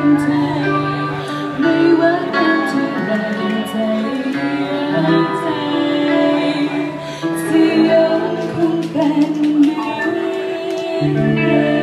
งใจไม่ว่ากันเท่าไรใจรักใจที่ยังคงเป็นเหมือนเดิม